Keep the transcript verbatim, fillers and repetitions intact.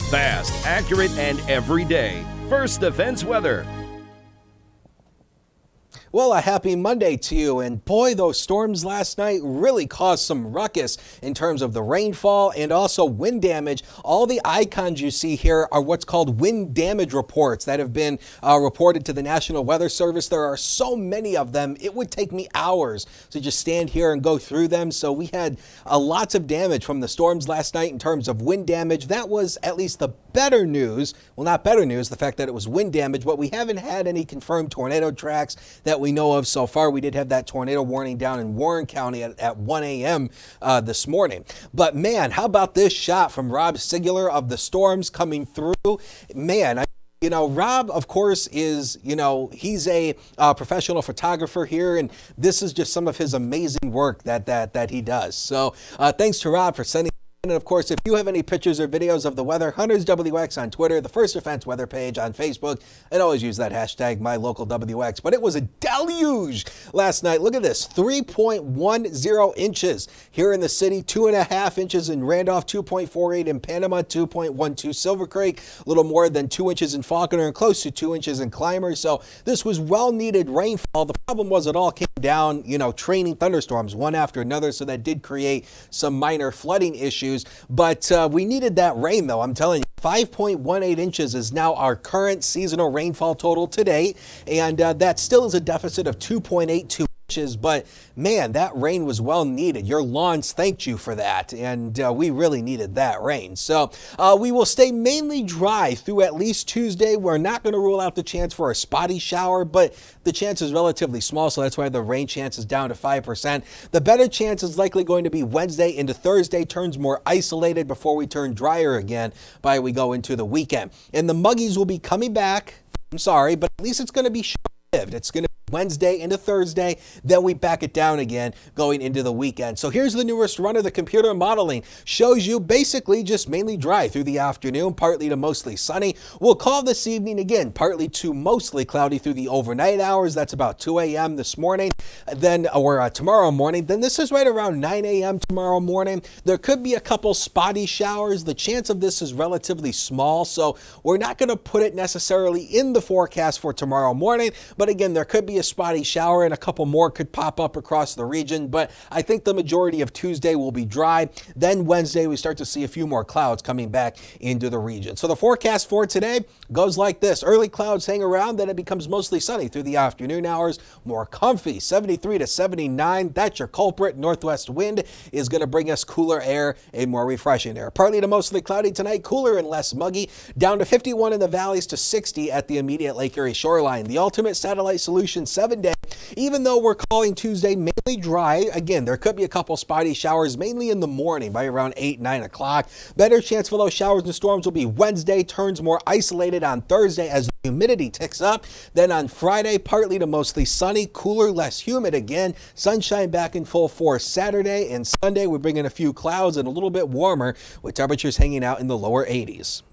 Fast, accurate, and everyday. First Defense Weather. Well, a happy Monday to you, and boy, those storms last night really caused some ruckus in terms of the rainfall and also wind damage. All the icons you see here are what's called wind damage reports that have been uh, reported to the National Weather Service. There are so many of them, it would take me hours to just stand here and go through them. So we had uh, lots of damage from the storms last night in terms of wind damage. That was at least the better news. Well, not better news, the fact that it was wind damage, but we haven't had any confirmed tornado tracks that we know of so far. We did have that tornado warning down in Warren County at, at one A M uh, this morning. But man, how about this shot from Rob Sigler of the storms coming through? Man, I You know, Rob, of course, is, you know, he's a uh, professional photographer here, and this is just some of his amazing work that that that he does. So uh, thanks to Rob for sending. And of course, if you have any pictures or videos of the weather, Hunters W X on Twitter, the First Defense Weather page on Facebook, and always use that hashtag MyLocalWX. But it was a deluge last night. Look at this, three point one zero inches here in the city, two and a half inches in Randolph, two point four eight in Panama, two point one two Silver Creek, a little more than two inches in Falconer, and close to two inches in Clymer. So this was well-needed rainfall. The problem was it all came down, you know, training thunderstorms one after another, so that did create some minor flooding issues. But uh, we needed that rain, though. I'm telling you, five point one eight inches is now our current seasonal rainfall total to date, and uh, that still is a deficit of two point eight two inches. But man, that rain was well needed. Your lawns thanked you for that, and uh, we really needed that rain. So uh, we will stay mainly dry through at least Tuesday. We're not going to rule out the chance for a spotty shower, but the chance is relatively small, so that's why the rain chance is down to five percent. The better chance is likely going to be Wednesday into Thursday, turns more isolated before we turn drier again by we go into the weekend. And the muggies will be coming back. I'm sorry, but at least it's going to be short-lived. It's going to Wednesday into Thursday, then we back it down again going into the weekend. So here's the newest run of the computer modeling. Shows you basically just mainly dry through the afternoon, partly to mostly sunny. We'll call this evening again, partly to mostly cloudy through the overnight hours. That's about two A M this morning, then or uh, tomorrow morning. Then this is right around nine A M tomorrow morning. There could be a couple spotty showers. The chance of this is relatively small, so we're not going to put it necessarily in the forecast for tomorrow morning. But again, there could be a spotty shower and a couple more could pop up across the region, but I think the majority of Tuesday will be dry. Then Wednesday we start to see a few more clouds coming back into the region. So the forecast for today goes like this. Early clouds hang around, then it becomes mostly sunny through the afternoon hours. More comfy, seventy-three to seventy-nine. That's your culprit. Northwest wind is going to bring us cooler air and more refreshing air. Partly to mostly cloudy tonight, cooler and less muggy. Down to fifty-one in the valleys to sixty at the immediate Lake Erie shoreline. The ultimate satellite solution seven day. Even though we're calling Tuesday mainly dry, again, there could be a couple spotty showers, mainly in the morning by around eight, nine o'clock. Better chance for those showers and storms will be Wednesday, turns more isolated on Thursday as the humidity ticks up. Then on Friday, partly to mostly sunny, cooler, less humid again. Sunshine back in full force Saturday, and Sunday we bring in a few clouds and a little bit warmer with temperatures hanging out in the lower eighties.